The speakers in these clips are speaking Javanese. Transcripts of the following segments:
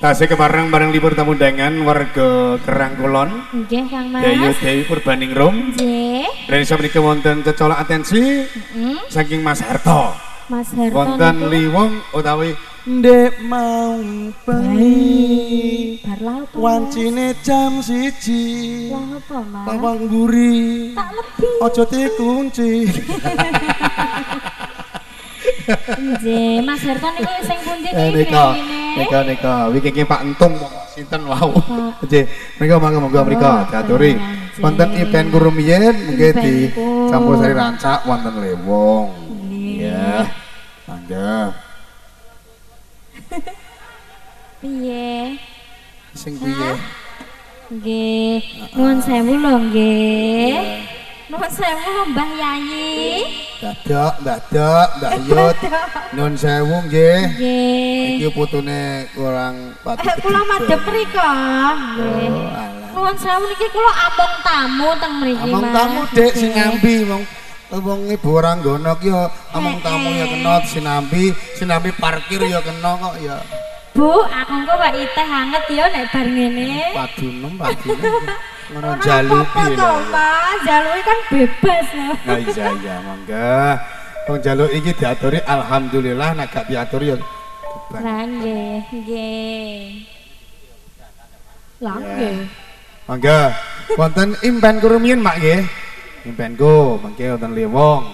Tasih kebareng-bareng libur tamu undangan warga Kerang Kulon. Nggih, Kang Mas. Dewi Purbaningrum. Nggih. Dari sabenika wonten cecolok atensi saking Mas Harto. Mas Harto wonten liwong utawi ndek mau bengi. Bar laut. Wancine jam 1. Lah apa, Mas? Lawang mburi. Tak lebih. Aja dikunci. Nggih, Mas Harto niku sing pundi niki? Nika wiki Pak Entung sinten wau. Nggih, mriko monggo mriko diaturi. Wonten event kurumiyin mungkin di campur sari rancak wonten lewong. Iya. Mangga. Piye? Sing piye? Nggih, nuwun sewu lho nggih. Nuwun sewu lho Mbah Yayi. Dadak, Mbak Yut. Nuwun sewu nggih. Nggih. Iki putune kurang pati. Kula madhep mriko. Nggih. Nuwun sewu niki kula amung tamu teng mriki, Mas. Amung tamu Dik sing ngambi wong Ibu Ranggana ki ya amung tamu ya kena sinambi parkir ya kena kok ya. Bu, aku engko kok teh anget ya nek bar ngene. Padunem. Ngono jaluki lho. Mas, jaluki kan bebas lho. Nah iya mangga. Wong jaluk iki diaturi alhamdulillah nek gak diatur ya Lah nggih. Lah nggih. Mangga. Wonten impen kurumiyin Mak nggih. Impenku mangke wonten lewong.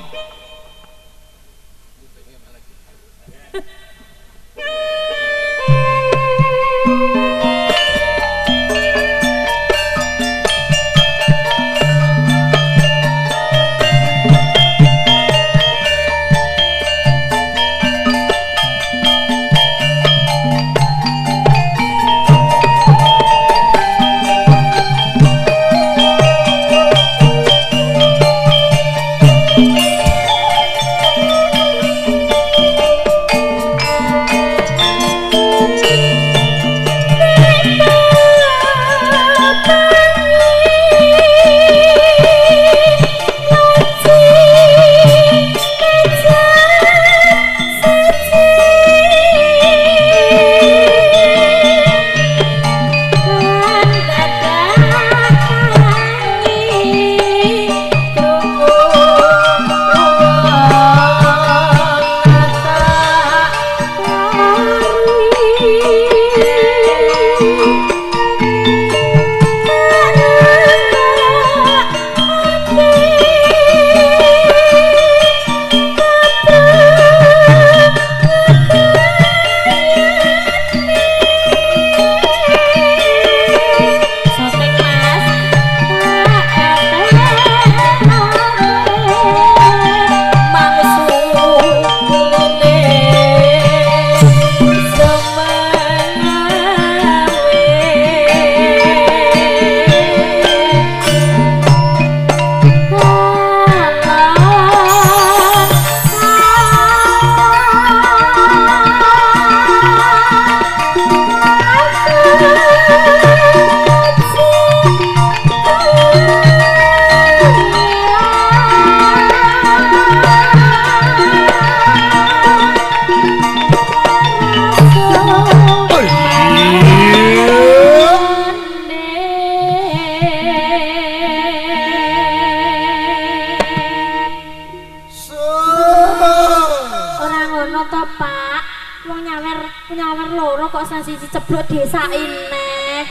Ceblok desa ini.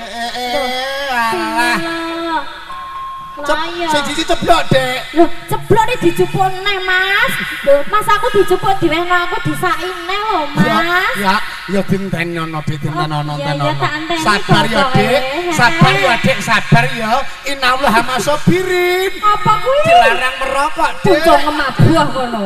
Sing siji ceblok, Dek. Lho, ceblok iki dijupuk neh, Mas. Lho, Mas aku dijupuk diwehno aku disaine lho, Mas. Ya dintenono ditenono. Sabar ya, Dik. Sabar ya, Dik, sabar ya. Innallaha masabirin. Apa kuwi? Dilarang merokok, Dik. Pucuk ngemabuh kono.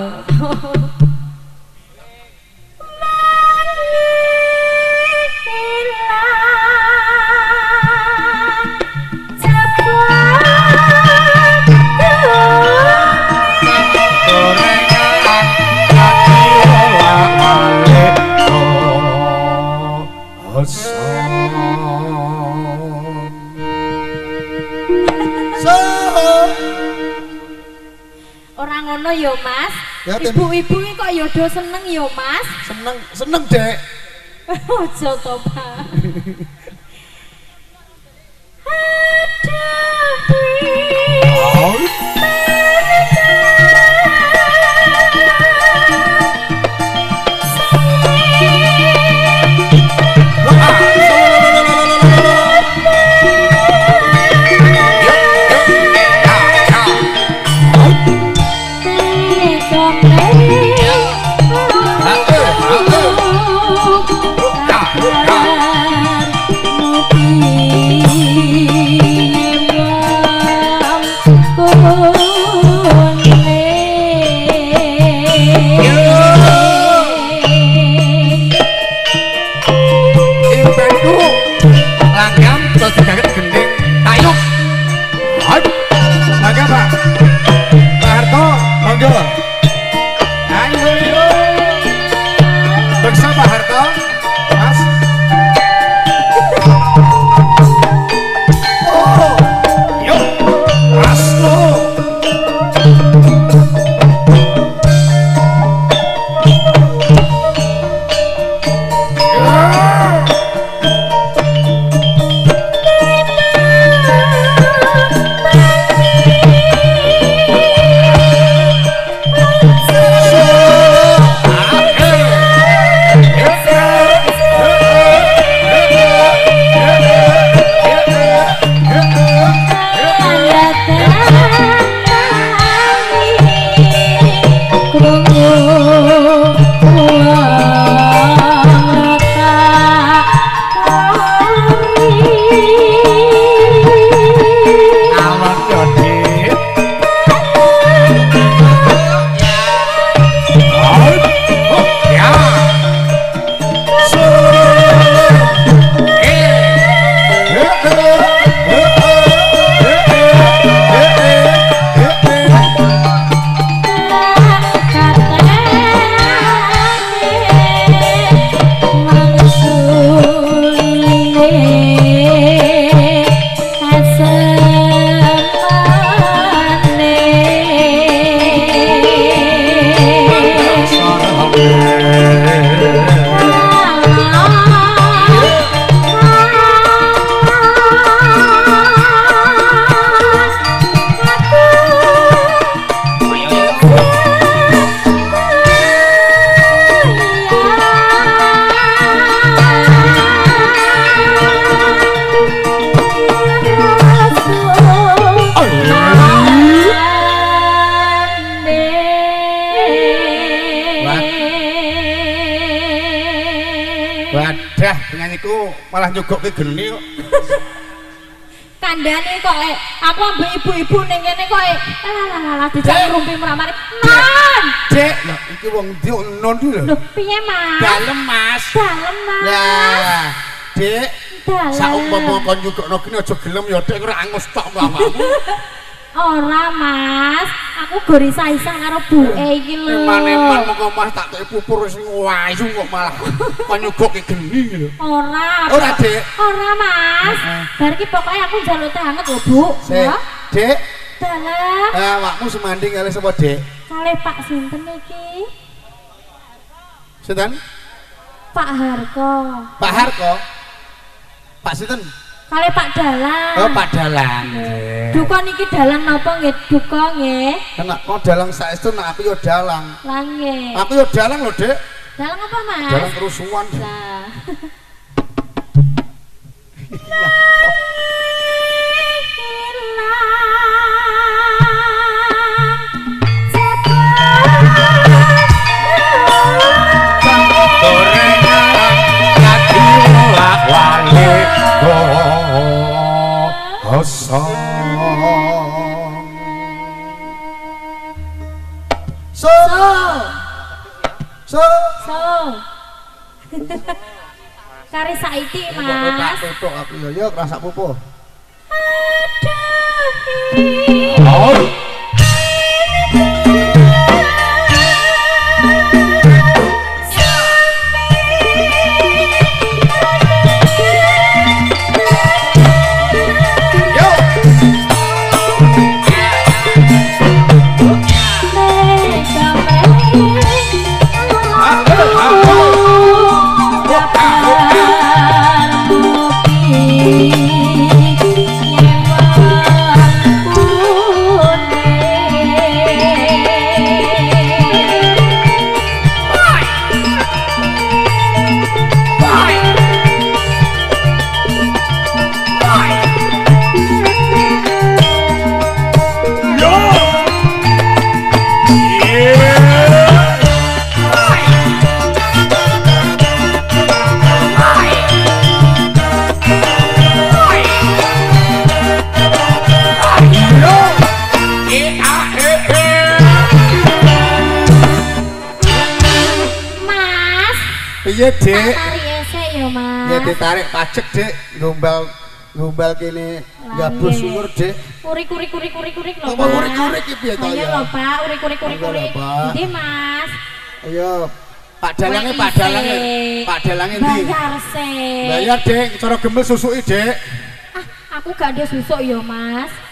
Orang ngono yo Mas. Ibu-ibu iki kok yo do seneng yo Mas. Seneng Dek. Ojo to, Pak. Wadah, penyanyiku malah nyogok ke geni kok. Kandane kok aku ambek ibu-ibu ning kene kok lalalala dijak ngrumpi mramane. Man. Dek, lho iki wong ndi non iki lho. Lho, piye, Mas? Dalem, Mas. Dalem, Mas. Lah, Dek. Dalem. Saumpama kon nyogokno kene aja gelem ya Dek ora angus tok mamamu. Ora, Mas. Aku go risah-risah karo buke iki lho. Eman-eman mongko Mas tak kei pupur wis wayu kok malah kon nyogokke geni lho. Ora. Ora, Dek. Ora, Mas. Bar iki pokoke aku njaluk teh anget lho, Bu. Ya. Dek. Dalem. Awakmu semanding kali sapa, Dek? Kalih Pak sinten iki? Sinten? Pak Harko. Pak Harko. Pak sinten? Kalih Pak Dalang. Oh, Pak Dalang. Duka niki dalang napa nggih? Duka nggih. Nek kok dalang saestu nek aku yo dalang. Lah nggih. Aku yo dalang lho, Dek. Dalang apa, Mas? Dalang kerusuhan. Lah. Kari saiki, Mas. Tutuk aku yo rasa pupuh. Aduh. Piye, Dik? Tarik esek ya, Mas. Ya ditarik pajak, Dik. Gombal kene gabus sumur, Dik. Kurik lho. Apa kurik-kurik iki piye to Ayo ya? lho, Pak, kurik. Ayo lho, Pak. Ndi, Mas? Ayo, Pak Dalange ndi? Bayar se. Bayar, Dik. Cara gemel susuki, Dik. Aku gak ada susuk ya, Mas.